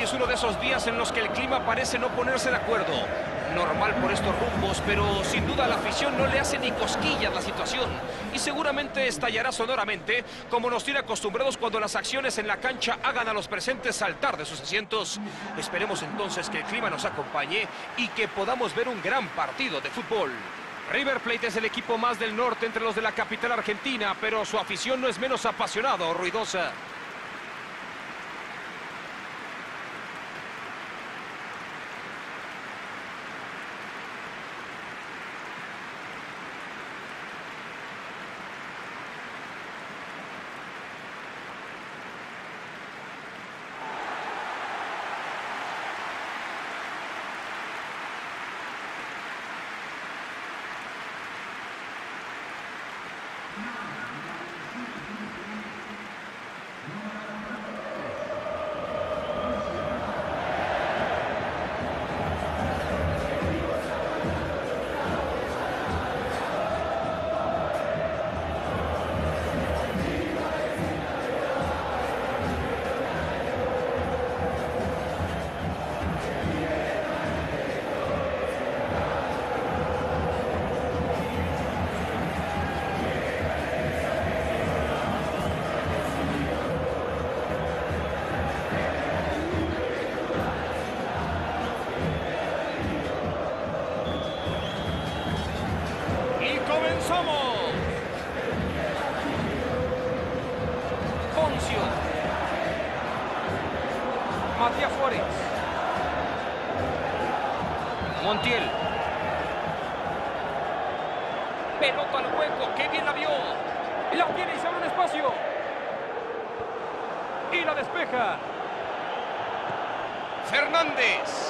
es uno de esos días en los que el clima parece no ponerse de acuerdo. Normal por estos rumbos, pero sin duda a la afición no le hace ni cosquillas la situación. Y seguramente estallará sonoramente, como nos tiene acostumbrados cuando las acciones en la cancha hagan a los presentes saltar de sus asientos. Esperemos entonces que el clima nos acompañe y que podamos ver un gran partido de fútbol. River Plate es el equipo más del norte entre los de la capital argentina, pero su afición no es menos apasionada o ruidosa. Matías Suárez. Montiel. Pelota al hueco, qué bien la vio. La tiene y se abre un espacio. Y la despeja. Fernández.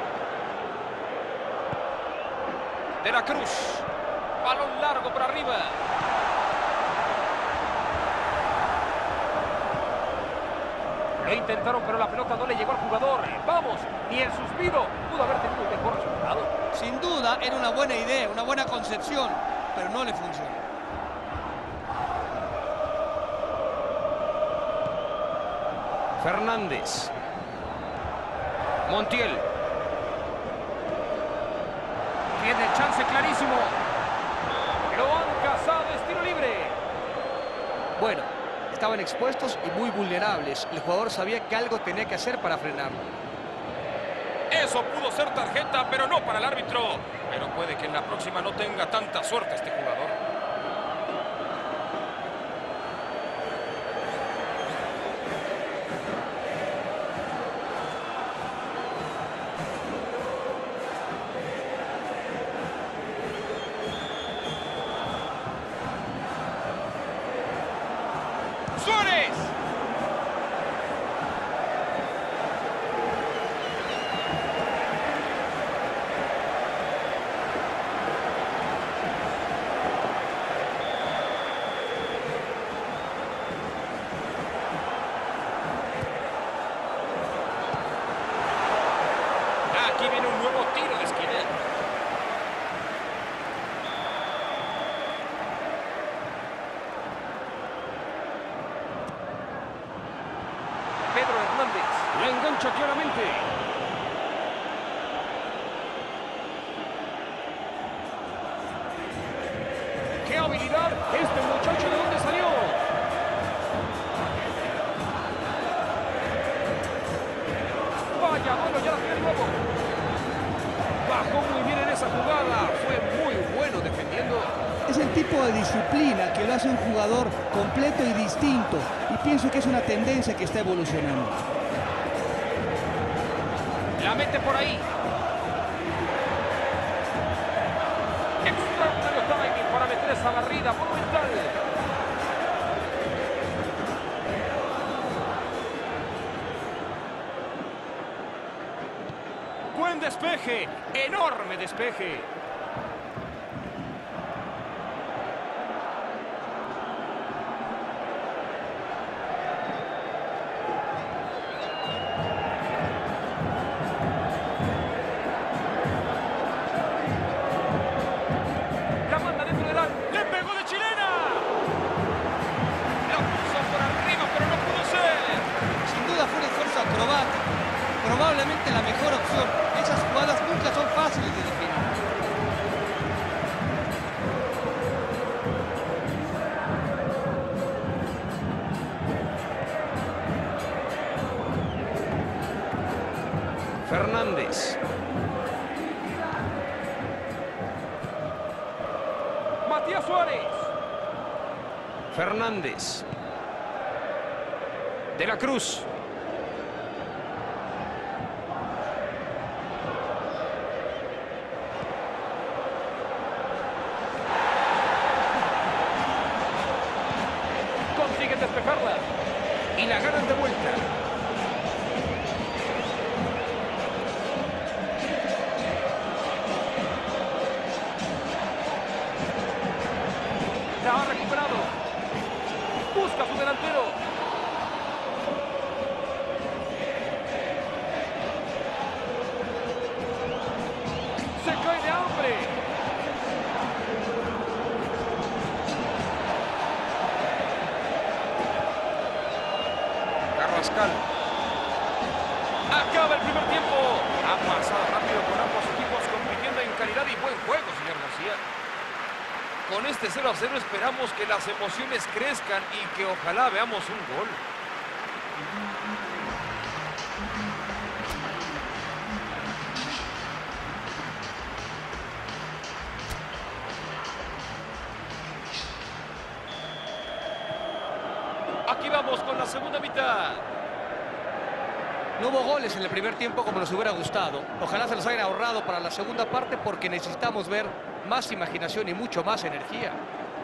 De la Cruz. Balón largo para arriba. Lo intentaron, pero la pelota no le llegó al jugador. Vamos, ni el suspiro pudo haber tenido un mejor resultado. Sin duda, era una buena idea, una buena concepción, pero no le funcionó. Fernández. Montiel. Tiene el chance clarísimo. Lo han cazado, estilo libre. Bueno, estaban expuestos y muy vulnerables. El jugador sabía que algo tenía que hacer para frenarlo. Eso pudo ser tarjeta, pero no para el árbitro. Pero puede que en la próxima no tenga tanta suerte este jugador. ¡Suárez! Aquí viene un nuevo tiro de esquina. Pedro Hernández. La engancha claramente. ¡Qué habilidad! Este muchacho, ¿de dónde salió? Vaya, bueno, ya la tiene de nuevo. Bajó muy bien en esa jugada. Fue muy bueno defendiendo. Es el tipo de disciplina que lo hace un jugador completo y distinto. Y pienso que es una tendencia que está evolucionando. La mete por ahí. Extraordinario timing para meter esa barrida monumental. Buen despeje. Enorme despeje. La manda dentro del área. ¡Le pegó de chilena! La puso por arriba, pero no pudo ser. Sin duda fue un esfuerzo acrobático, Fernández. Matías Suárez. Fernández. De la Cruz. Consiguen despejarla. Y la ganan de vuelta. La ha recuperado. Busca a su delantero. Se cae de hambre. Carrascal. Acaba el primer tiempo. Ha pasado rápido con ambos equipos compitiendo en calidad y buen juego, señor García. Con este 0-0 esperamos que las emociones crezcan y que ojalá veamos un gol. Aquí vamos con la segunda mitad. No hubo goles en el primer tiempo como nos hubiera gustado. Ojalá se los hayan ahorrado para la segunda parte porque necesitamos ver más imaginación y mucho más energía.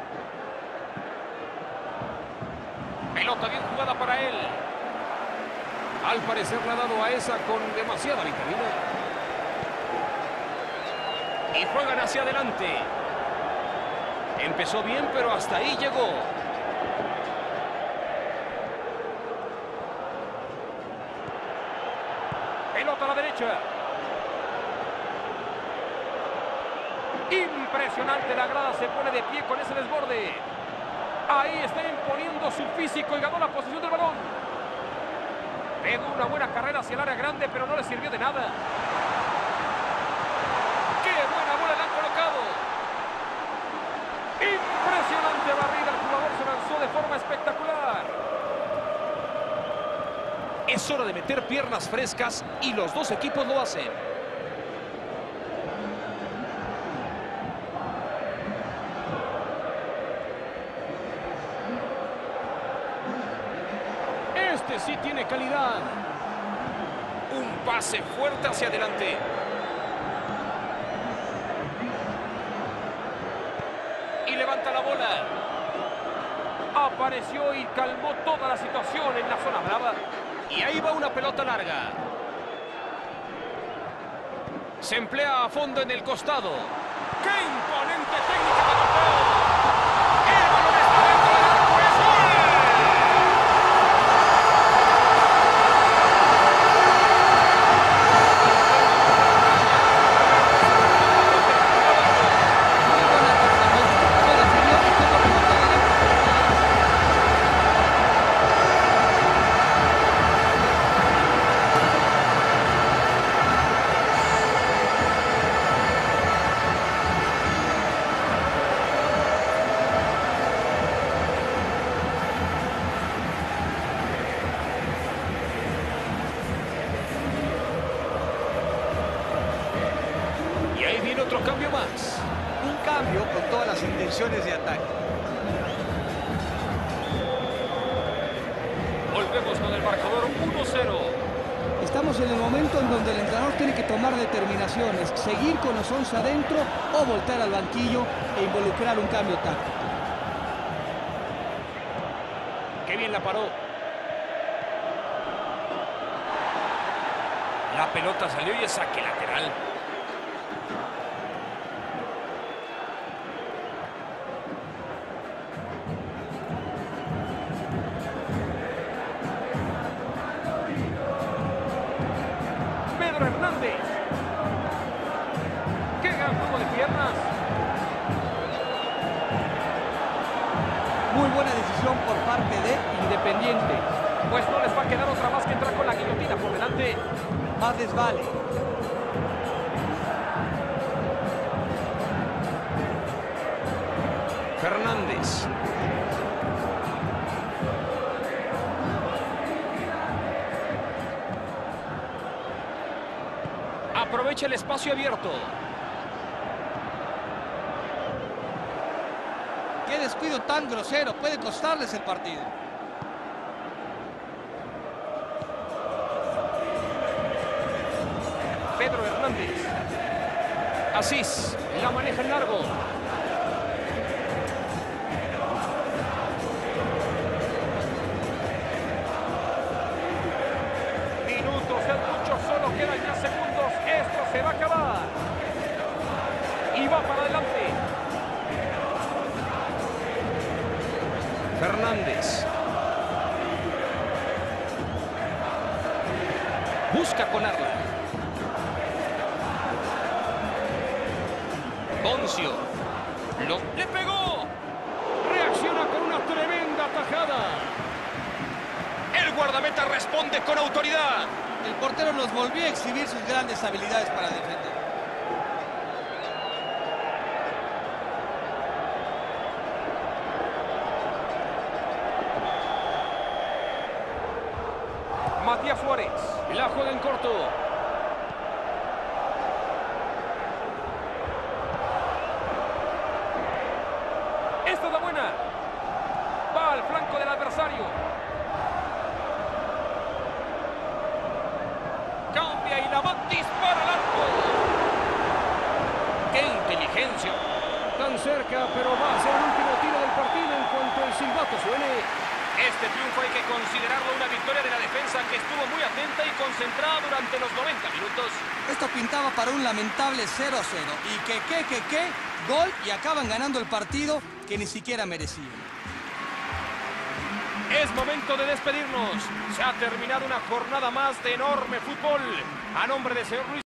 Pelota bien jugada para él. Al parecer le ha dado a esa con demasiada vitamina. Y juegan hacia adelante. Empezó bien, pero hasta ahí llegó. Pelota a la derecha. Impresionante, la grada se pone de pie con ese desborde. Ahí está imponiendo su físico y ganó la posición del balón. Pegó una buena carrera hacia el área grande, pero no le sirvió de nada. ¡Qué buena bola le han colocado! Impresionante barrida, el jugador se lanzó de forma espectacular. Es hora de meter piernas frescas y los dos equipos lo hacen. Este sí tiene calidad. Un pase fuerte hacia adelante. Y levanta la bola. Apareció y calmó toda la situación en la zona brava. Y ahí va una pelota larga. Se emplea a fondo en el costado. ¡Qué imponente técnica de golpeo! ¡El balón está dentro del arco! ¡Es gol! Otro cambio más. Un cambio con todas las intenciones de ataque. Volvemos con el marcador 1-0. Estamos en el momento en donde el entrenador tiene que tomar determinaciones, seguir con los 11 adentro o voltear al banquillo e involucrar un cambio táctico. Qué bien la paró. La pelota salió y es saque lateral. Hernández. ¡Qué gran juego de piernas! Muy buena decisión por parte de Independiente. Pues no les va a quedar otra más que entrar con la guillotina por delante. Más les vale. Fernández. Aprovecha el espacio abierto. Qué descuido tan grosero, puede costarles el partido. Pedro Hernández. Asís. La maneja en largo. Minutos, el mucho, solo quedan ya segundos. Esto se va a acabar. Y va para adelante. Fernández. Busca con Arla. Poncio. ¡Le pegó! Reacciona con una tremenda tajada. El guardameta responde con autoridad. El portero nos volvió a exhibir sus grandes habilidades para defender. Matías Suárez. La juega en corto. Esta es la buena. Va al flanco del adversario. Cambia y la va, dispara al arco. ¡Qué inteligencia! Tan cerca, pero va a ser el último tiro del partido en cuanto el silbato suene. Este triunfo hay que considerarlo una victoria de la defensa que estuvo muy atenta y concentrada durante los 90 minutos. Esto pintaba para un lamentable 0-0. Y que, gol y acaban ganando el partido que ni siquiera merecían. Es momento de despedirnos. Se ha terminado una jornada más de enorme fútbol. A nombre de señor Luis